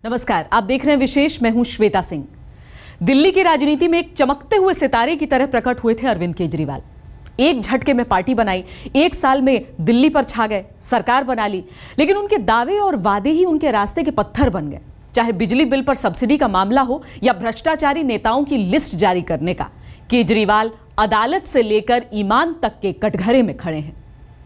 नमस्कार, आप देख रहे हैं विशेष। मैं हूं श्वेता सिंह। दिल्ली की राजनीति में एक चमकते हुए सितारे की तरह प्रकट हुए थे अरविंद केजरीवाल। एक झटके में पार्टी बनाई, एक साल में दिल्ली पर छा गए, सरकार बना ली। लेकिन उनके दावे और वादे ही उनके रास्ते के पत्थर बन गए। चाहे बिजली बिल पर सब्सिडी का मामला हो या भ्रष्टाचारी नेताओं की लिस्ट जारी करने का, केजरीवाल अदालत से लेकर ईमान तक के कटघरे में खड़े हैं।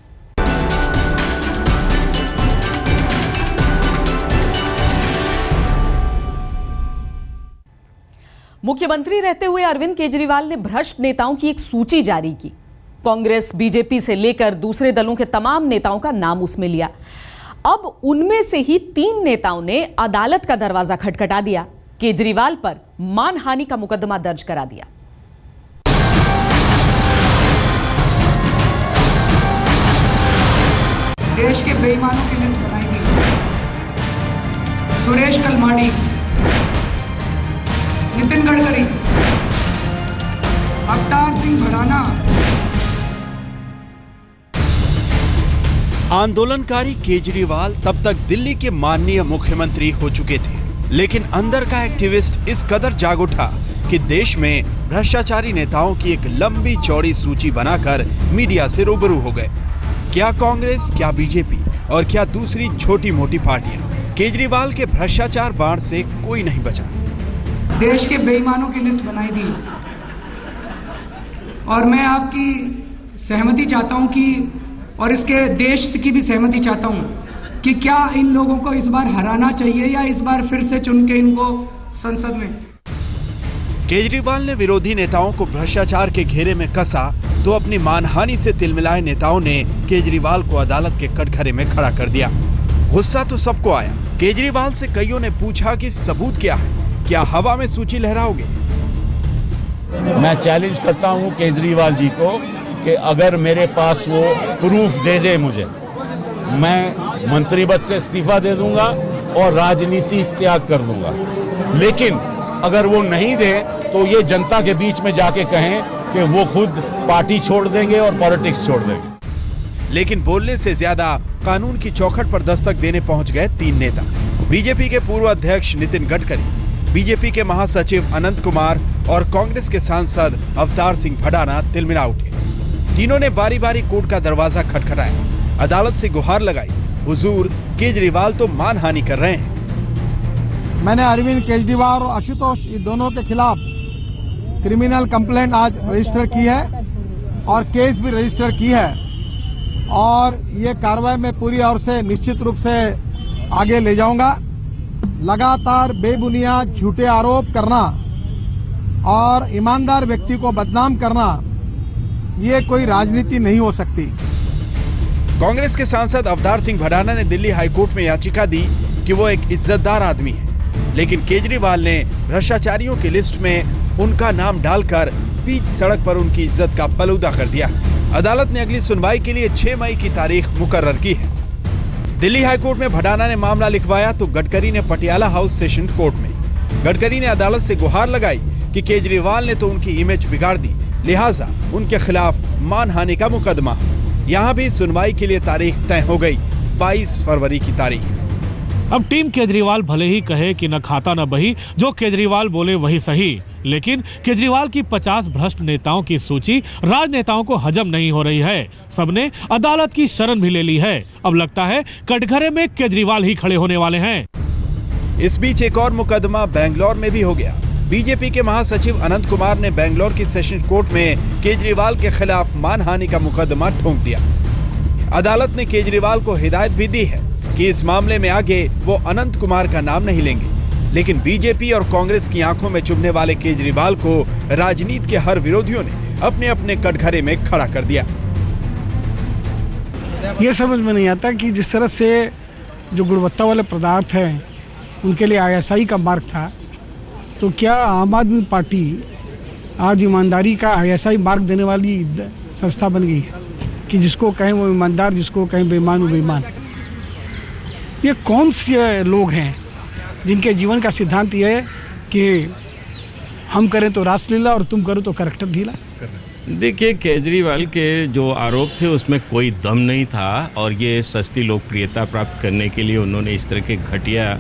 मुख्यमंत्री रहते हुए अरविंद केजरीवाल ने भ्रष्ट नेताओं की एक सूची जारी की। कांग्रेस, बीजेपी से लेकर दूसरे दलों के तमाम नेताओं का नाम उसमें लिया। अब उनमें से ही 3 नेताओं ने अदालत का दरवाजा खटखटा दिया, केजरीवाल पर मानहानि का मुकदमा दर्ज करा दिया। देश के बेईमानों की लिस्ट बनाई गई। सुरेश कलमाड़ी, नितिन गडकरी, अवतार सिंह भड़ाना। आंदोलनकारी केजरीवाल तब तक दिल्ली के माननीय मुख्यमंत्री हो चुके थे, लेकिन अंदर का एक्टिविस्ट इस कदर जाग उठा कि देश में भ्रष्टाचारी नेताओं की एक लंबी चौड़ी सूची बनाकर मीडिया से रूबरू हो गए। क्या कांग्रेस, क्या बीजेपी और क्या दूसरी छोटी मोटी पार्टियां, केजरीवाल के भ्रष्टाचार बाढ़ से कोई नहीं बचा। देश के बेईमानों की लिस्ट बनाई दी और मैं आपकी सहमति चाहता हूं कि, और इसके देश की भी सहमति चाहता हूं कि क्या इन लोगों को इस बार हराना चाहिए या इस बार फिर से चुन के इनको संसद में। केजरीवाल ने विरोधी नेताओं को भ्रष्टाचार के घेरे में कसा तो अपनी मानहानि से तिलमिलाए नेताओं ने केजरीवाल को अदालत के कटघरे में खड़ा कर दिया। गुस्सा तो सबको आया। केजरीवाल से कईयों ने पूछा कि सबूत क्या है, क्या हवा में सूची लहराओगे? मैं चैलेंज करता हूं केजरीवाल जी को कि अगर मेरे पास वो प्रूफ दे दे मुझे, मैं मंत्री पद से इस्तीफा दे दूंगा और राजनीति त्याग कर दूंगा। लेकिन अगर वो नहीं दे तो ये जनता के बीच में जाके कहें कि वो खुद पार्टी छोड़ देंगे और पॉलिटिक्स छोड़ देंगे। लेकिन बोलने से ज्यादा कानून की चौखट पर दस्तक देने पहुंच गए 3 नेता। बीजेपी के पूर्व अध्यक्ष नितिन गडकरी, बीजेपी के महासचिव अनंत कुमार और कांग्रेस के सांसद अवतार सिंह भड़ाना तिलमिला उठे। तीनों ने बारी बारी कोर्ट का दरवाजा खटखटाया, अदालत से गुहार लगाई, हुजूर केजरीवाल तो मानहानि कर रहे हैं। मैंने अरविंद केजरीवाल और आशुतोष दोनों के खिलाफ क्रिमिनल कंप्लेंट आज रजिस्टर की है और केस भी रजिस्टर की है और ये कार्रवाई में पूरी ओर से निश्चित रूप से आगे ले जाऊंगा। लगातार बेबुनियाद झूठे आरोप करना और ईमानदार व्यक्ति को बदनाम करना, ये कोई राजनीति नहीं हो सकती। कांग्रेस के सांसद अवतार सिंह भड़ाना ने दिल्ली हाईकोर्ट में याचिका दी कि वो एक इज्जतदार आदमी है, लेकिन केजरीवाल ने भ्रष्टाचारियों की लिस्ट में उनका नाम डालकर बीच सड़क पर उनकी इज्जत का पलूदा कर दिया। अदालत ने अगली सुनवाई के लिए 6 मई की तारीख मुकर्रर की है। दिल्ली हाईकोर्ट में भड़ाना ने मामला लिखवाया तो गडकरी ने पटियाला हाउस सेशन कोर्ट में। गडकरी ने अदालत से गुहार लगाई कि केजरीवाल ने तो उनकी इमेज बिगाड़ दी, लिहाजा उनके खिलाफ मानहानि का मुकदमा। यहाँ भी सुनवाई के लिए तारीख तय हो गई, 22 फरवरी की तारीख। अब टीम केजरीवाल भले ही कहे कि न खाता न बही, जो केजरीवाल बोले वही सही, लेकिन केजरीवाल की 50 भ्रष्ट नेताओं की सूची राजनेताओं को हजम नहीं हो रही है। सबने अदालत की शरण भी ले ली है। अब लगता है कटघरे में केजरीवाल ही खड़े होने वाले हैं। इस बीच एक और मुकदमा बेंगलोर में भी हो गया। बीजेपी के महासचिव अनंत कुमार ने बेंगलोर की सेशन कोर्ट में केजरीवाल के खिलाफ मानहानि का मुकदमा ठोक दिया। अदालत ने केजरीवाल को हिदायत भी दी है कि इस मामले में आगे वो अनंत कुमार का नाम नहीं लेंगे, लेकिन बीजेपी और कांग्रेस की आंखों में चुभने वाले केजरीवाल को राजनीति के हर विरोधियों ने अपने अपने कटघरे में खड़ा कर दिया। ये समझ में नहीं आता कि जिस तरह से जो गुणवत्ता वाले पदार्थ हैं उनके लिए ISI का मार्ग था, तो क्या आम आदमी पार्टी आज ईमानदारी का ISI मार्ग देने वाली संस्था बन गई है कि जिसको कहें वो ईमानदार, जिसको कहें बेईमान वो बेईमान। ये कौन से लोग हैं जिनके जीवन का सिद्धांत ये है कि हम करें तो रासलीला और तुम करो तो करैक्टर ढीला? देखिए, केजरीवाल के जो आरोप थे उसमें कोई दम नहीं था और ये सस्ती लोकप्रियता प्राप्त करने के लिए उन्होंने इस तरह के घटिया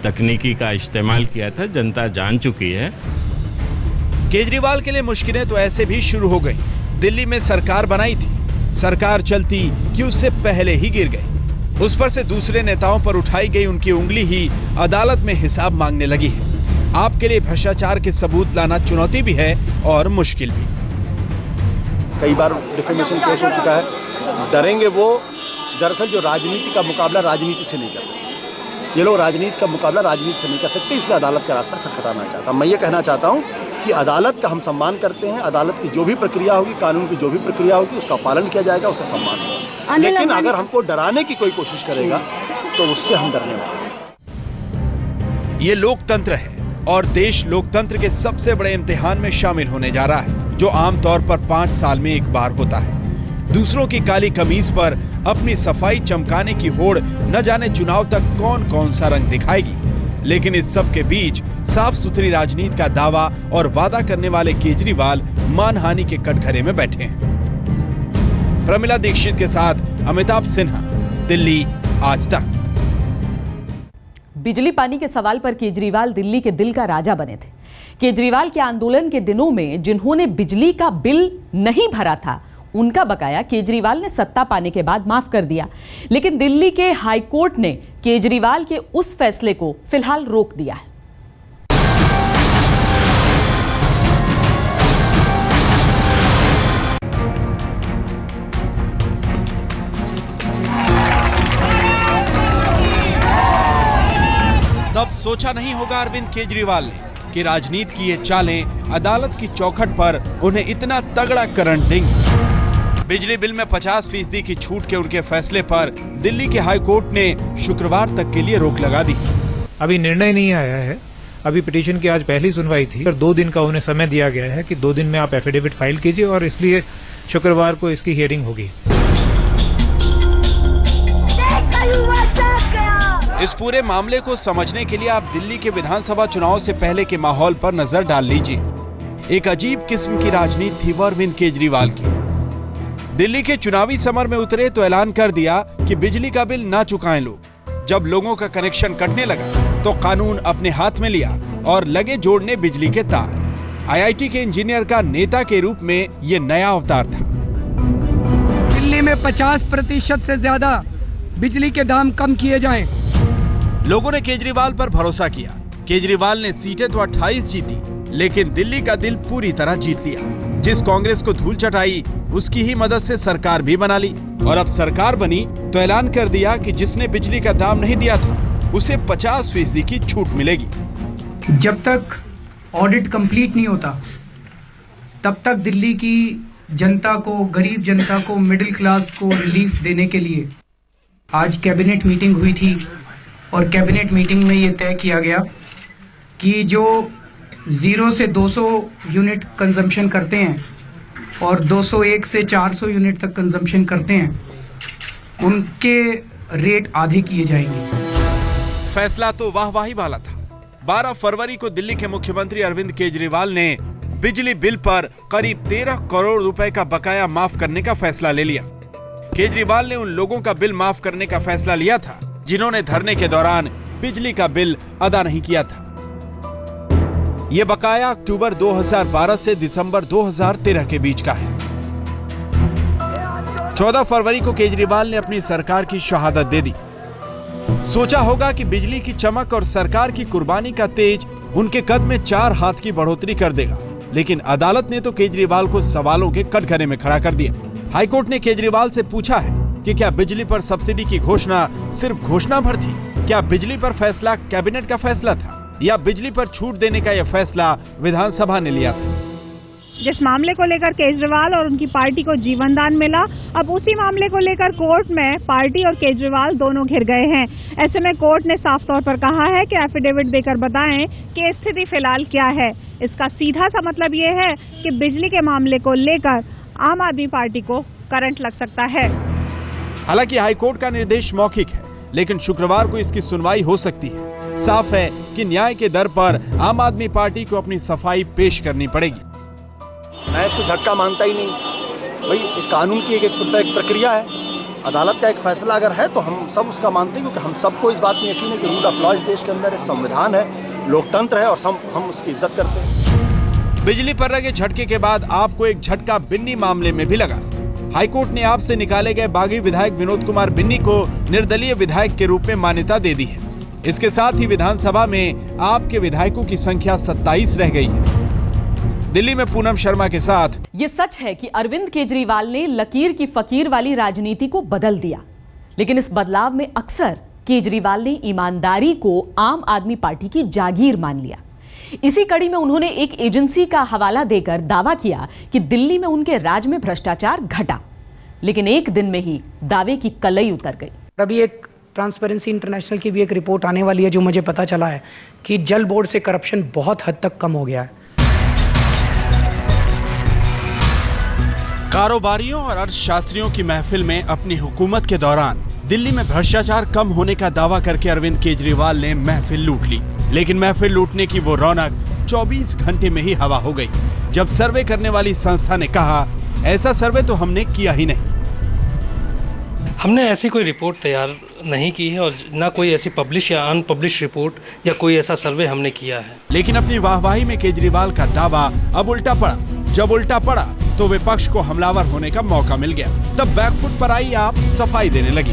तकनीकी का इस्तेमाल किया था, जनता जान चुकी है। केजरीवाल के लिए मुश्किलें तो ऐसे भी शुरू हो गई। दिल्ली में सरकार बनाई थी, सरकार चलती कि उससे पहले ही गिर गई। उस पर से दूसरे नेताओं पर उठाई गई उनकी उंगली ही अदालत में हिसाब मांगने लगी है। आपके लिए भ्रष्टाचार के सबूत लाना चुनौती भी है और मुश्किल भी। कई बार डिफेमेशन केस हो चुका है। डरेंगे वो, दरअसल जो राजनीति का मुकाबला राजनीति से नहीं कर सकते, ये लोग राजनीति का मुकाबला राजनीति से नहीं कर सकते, इसलिए अदालत का रास्ता खटखटाना चाहता हूँ। मैं ये कहना चाहता हूँ कि अदालत का हम सम्मान करते हैं। अदालत की जो भी प्रक्रिया होगी, कानून की जो भी प्रक्रिया होगी, उसका पालन किया जाएगा, उसका सम्मान होगा। लेकिन अगर हमको डराने की कोई कोशिश करेगा तो उससे हम डरने वाले हैं। ये लोकतंत्र है और देश लोकतंत्र के सबसे बड़े इम्तिहान में शामिल होने जा रहा है, जो आमतौर पर 5 साल में एक बार होता है। दूसरों की काली कमीज पर अपनी सफाई चमकाने की होड़ न जाने चुनाव तक कौन कौन सा रंग दिखाएगी, लेकिन इस सब के बीच साफ सुथरी राजनीति का दावा और वादा करने वाले केजरीवाल मानहानि के कटघरे में बैठे हैं। प्रमिला दीक्षित के साथ अमिताभ सिन्हा, दिल्ली आज तक। बिजली पानी के सवाल पर केजरीवाल दिल्ली के दिल का राजा बने थे। केजरीवाल के आंदोलन के दिनों में जिन्होंने बिजली का बिल नहीं भरा था, उनका बकाया केजरीवाल ने सत्ता पाने के बाद माफ कर दिया। लेकिन दिल्ली के हाई कोर्ट ने केजरीवाल के उस फैसले को फिलहाल रोक दिया है। तब सोचा नहीं होगा अरविंद केजरीवाल ने कि राजनीति की ये चालें अदालत की चौखट पर उन्हें इतना तगड़ा करंट देंगी। बिजली बिल में 50% की छूट के उनके फैसले पर दिल्ली के हाई कोर्ट ने शुक्रवार तक के लिए रोक लगा दी। अभी निर्णय नहीं आया है। अभी पिटीशन की आज पहली सुनवाई थी और 2 दिन का उन्हें समय दिया गया है कि 2 दिन में आप एफिडेविट फाइल कीजिए और इसलिए शुक्रवार को इसकी हियरिंग होगी। इस पूरे मामले को समझने के लिए आप दिल्ली के विधानसभा चुनाव से पहले के माहौल पर नजर डाल लीजिए। एक अजीब किस्म की राजनीति थी वो अरविंद केजरीवाल की। दिल्ली के चुनावी समर में उतरे तो ऐलान कर दिया कि बिजली का बिल ना चुकाएं लोग। जब लोगों का कनेक्शन कटने लगा तो कानून अपने हाथ में लिया और लगे जोड़ने बिजली के तार। आईआईटी के इंजीनियर का नेता के रूप में ये नया अवतार था। दिल्ली में 50% से ज्यादा बिजली के दाम कम किए जाएं। लोगों ने केजरीवाल पर भरोसा किया। केजरीवाल ने सीटें तो 28 जीती, लेकिन दिल्ली का दिल पूरी तरह जीत लिया। जिस कांग्रेस को धूल चटाई, उसकी ही मदद से सरकार भी बना ली और अब सरकार बनी तो ऐलान कर दिया कि जिसने बिजली का दाम नहीं दिया था उसे 50% की छूट मिलेगी। जब तक ऑडिट कंप्लीट नहीं होता तब तक दिल्ली की जनता को, गरीब जनता को, मिडिल क्लास को रिलीफ देने के लिए आज कैबिनेट मीटिंग हुई थी और कैबिनेट मीटिंग में ये तय किया गया कि जो 0 से 200 यूनिट कंजम्पशन करते हैं और 201 से 400 यूनिट तक कंजम्पशन करते हैं, उनके रेट आधे किए जाएंगे। फैसला तो वाहवाही वाला था। 12 फरवरी को दिल्ली के मुख्यमंत्री अरविंद केजरीवाल ने बिजली बिल पर करीब 13 करोड़ रुपए का बकाया माफ करने का फैसला ले लिया। केजरीवाल ने उन लोगों का बिल माफ करने का फैसला लिया था जिन्होंने धरने के दौरान बिजली का बिल अदा नहीं किया था। यह बकाया अक्टूबर 2012 से दिसंबर 2013 के बीच का है। 14 फरवरी को केजरीवाल ने अपनी सरकार की शहादत दे दी। सोचा होगा कि बिजली की चमक और सरकार की कुर्बानी का तेज उनके कद में 4 हाथ की बढ़ोतरी कर देगा, लेकिन अदालत ने तो केजरीवाल को सवालों के कटघरे में खड़ा कर दिया। हाईकोर्ट ने केजरीवाल से पूछा है कि क्या बिजली पर सब्सिडी की घोषणा सिर्फ घोषणा भर थी? क्या बिजली पर फैसला कैबिनेट का फैसला था या बिजली पर छूट देने का यह फैसला विधानसभा ने लिया था? जिस मामले को लेकर केजरीवाल और उनकी पार्टी को जीवनदान मिला, अब उसी मामले को लेकर कोर्ट में पार्टी और केजरीवाल दोनों घिर गए हैं। ऐसे में कोर्ट ने साफ तौर पर कहा है कि एफिडेविट देकर बताएं कि स्थिति फिलहाल क्या है। इसका सीधा सा मतलब ये है कि बिजली के मामले को लेकर आम आदमी पार्टी को करंट लग सकता है। हालांकि हाईकोर्ट का निर्देश मौखिक है, लेकिन शुक्रवार को इसकी सुनवाई हो सकती है। साफ है कि न्याय के दर पर आम आदमी पार्टी को अपनी सफाई पेश करनी पड़ेगी। मैं इसको झटका मानता ही नहीं। भाई कानून की एक प्रक्रिया है, अदालत का एक फैसला अगर है तो हम सब उसका मानते हैं, क्योंकि हम सबको इस बात में यकीन है कि रूल ऑफ लॉ इस देश के अंदर है, संविधान है, लोकतंत्र है और हम उसकी इज्जत करते हैं। बिजली पर लगे झटके के बाद आपको एक झटका बिन्नी मामले में भी लगा। हाईकोर्ट ने आप से निकाले गए बागी विधायक विनोद कुमार बिन्नी को निर्दलीय विधायक के रूप में मान्यता दे दी है। इसके साथ ही विधानसभा में आपके विधायकों की संख्या 27 रह गई है। दिल्ली में पूनम शर्मा के साथ। ये सच है कि अरविंद केजरीवाल ने लकीर की फकीर वाली राजनीति को बदल दिया, लेकिन इस बदलाव में अक्सर केजरीवाल ने ईमानदारी को आम आदमी पार्टी की जागीर मान लिया। इसी कड़ी में उन्होंने एक एजेंसी का हवाला देकर दावा किया कि दिल्ली में उनके राज में भ्रष्टाचार घटा, लेकिन एक दिन में ही दावे की कलई उतर गई। अभी एक ट्रांसपेरेंसी इंटरनेशनल की भी एक रिपोर्ट आने वाली है, जो मुझे पता चला है कि जल बोर्ड से करप्शन बहुत हद तक कम हो गया है। कारोबारियों और अर्थशास्त्रियों की महफिल में अपनी हुकूमत के दौरान दिल्ली में भ्रष्टाचार कम होने का दावा करके अरविंद केजरीवाल ने महफिल लूट ली, लेकिन महफिल लूटने की वो रौनक 24 घंटे में ही हवा हो गई, जब सर्वे करने वाली संस्था ने कहा ऐसा सर्वे तो हमने किया ही नहीं। हमने ऐसी कोई रिपोर्ट तैयार नहीं की है और ना कोई ऐसी पब्लिश या अनपब्लिश रिपोर्ट या कोई ऐसा सर्वे हमने किया है। लेकिन अपनी वाहवाही में केजरीवाल का दावा अब उल्टा पड़ा। जब उल्टा पड़ा तो विपक्ष को हमलावर होने का मौका मिल गया। तब बैकफुट पर आई आप सफाई देने लगी।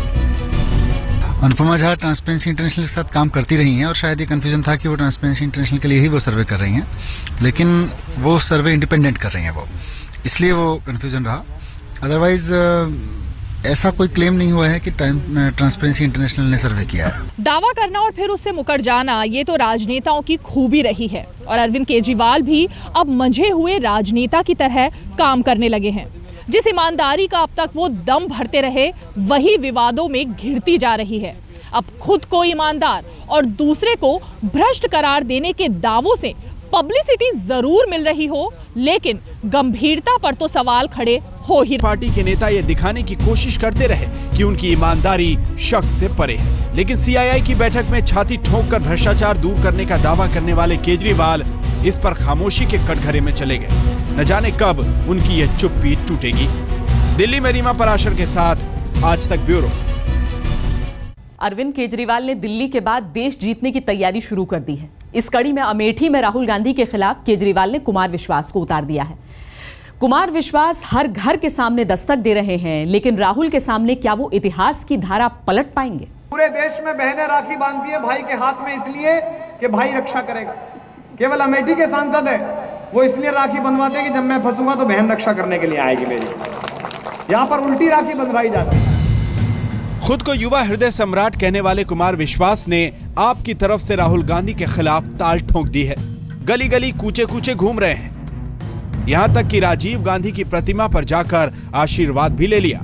अनुपमा झा ट्रांसपेरेंसी इंटरनेशनल के साथ काम करती रही हैं और शायद ये कंफ्यूजन था कि वो ट्रांसपेरेंसी इंटरनेशनल के लिए ही वो सर्वे कर रही हैं, लेकिन वो सर्वे इंडिपेंडेंट कर रही हैं वो, इसलिए वो कंफ्यूजन रहा। अदरवाइज ऐसा कोई क्लेम नहीं हुआ है कि ट्रांसपेरेंसी इंटरनेशनल ने सर्वे किया है। दावा करना और फिर उससे मुकर जाना, ये तो राजनेताओं की खूबी रही है और अरविंद केजरीवाल भी अब मंझे हुए राजनेता की तरह काम करने लगे हैं। जिस ईमानदारी का अब तक वो दम भरते रहे, वही विवादों में घिरती जा रही है। अब खुद को ईमानदार और दूसरे को भ्रष्ट करार देने के दावों से पब्लिसिटी जरूर मिल रही हो, लेकिन गंभीरता पर तो सवाल खड़े हो ही। पार्टी के नेता ये दिखाने की कोशिश करते रहे कि उनकी ईमानदारी शक से परे है, लेकिन सीआईआई की बैठक में छाती ठोंककर भ्रष्टाचार दूर करने का दावा करने वाले केजरीवाल इस पर खामोशी के कटघरे में चले गए। न जाने कब उनकी यह चुप्पी टूटेगी। दिल्ली में रीमा पराशर के साथ आज तक ब्यूरो। अरविंद केजरीवाल ने दिल्ली के बाद देश जीतने की तैयारी शुरू कर दी है। इस कड़ी में अमेठी में राहुल गांधी के खिलाफ केजरीवाल ने कुमार विश्वास को उतार दिया है। कुमार विश्वास हर घर के सामने दस्तक दे रहे हैं, लेकिन राहुल के सामने क्या वो इतिहास की धारा पलट पाएंगे? पूरे देश में बहनें राखी बांधती है भाई के हाथ में, इसलिए कि भाई रक्षा करेगा। केवल अमेठी के सांसद है वो इसलिए राखी बंधवाते हैं कि जब मैं फंसूंगा तो बहन रक्षा करने के लिए आएगी मेरी। यहाँ पर उल्टी राखी बंधवाई जाती है। खुद को युवा हृदय सम्राट कहने वाले कुमार विश्वास ने आपकी तरफ से राहुल गांधी के खिलाफ ताल ठोक दी है। गली गली कूचे कूचे घूम रहे हैं, यहां तक कि राजीव गांधी की प्रतिमा पर जाकर आशीर्वाद भी ले लिया।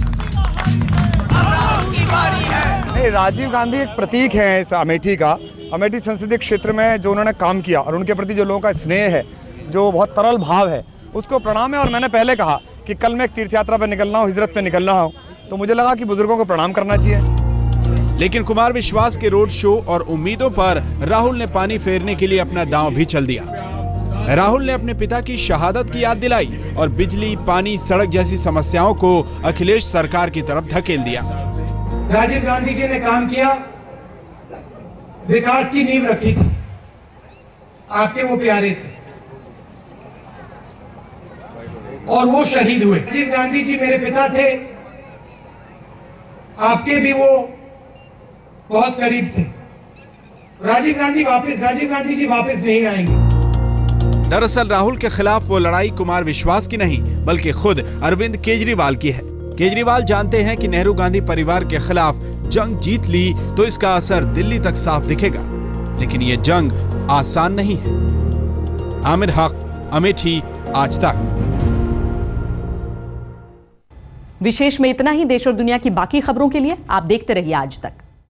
नहीं, राजीव गांधी एक प्रतीक है इस अमेठी का। अमेठी संसदीय क्षेत्र में जो उन्होंने काम किया और उनके प्रति जो लोगों का स्नेह है, जो बहुत तरल भाव है, उसको प्रणाम है। और मैंने पहले कहा कि कल मैं एक तीर्थ यात्रा पर निकलना हूँ, हिजरत पे निकलना हूँ, तो मुझे लगा कि बुजुर्गों को प्रणाम करना चाहिए। लेकिन कुमार विश्वास के रोड शो और उम्मीदों पर राहुल ने पानी फेरने के लिए अपना दांव भी चल दिया। राहुल ने अपने पिता की शहादत की याद दिलाई और बिजली, पानी, सड़क जैसी समस्याओं को अखिलेश सरकार की तरफ धकेल दिया। राजीव गांधी जी ने काम किया, विकास की नींव रखी थी, आपके वो प्यारे थे और वो शहीद हुए। राजीव गांधी जी मेरे पिता थे, आपके भी वो बहुत करीब थे। राजीव गांधी जी वापस नहीं आएंगे। दरअसल राहुल के खिलाफ वो लड़ाई कुमार विश्वास की नहीं, बल्कि खुद अरविंद केजरीवाल की है। केजरीवाल जानते हैं कि नेहरू गांधी परिवार के खिलाफ जंग जीत ली तो इसका असर दिल्ली तक साफ दिखेगा, लेकिन ये जंग आसान नहीं है। आमिर हक, अमेठी, आज तक। विशेष में इतना ही। देश और दुनिया की बाकी खबरों के लिए आप देखते रहिए आज तक।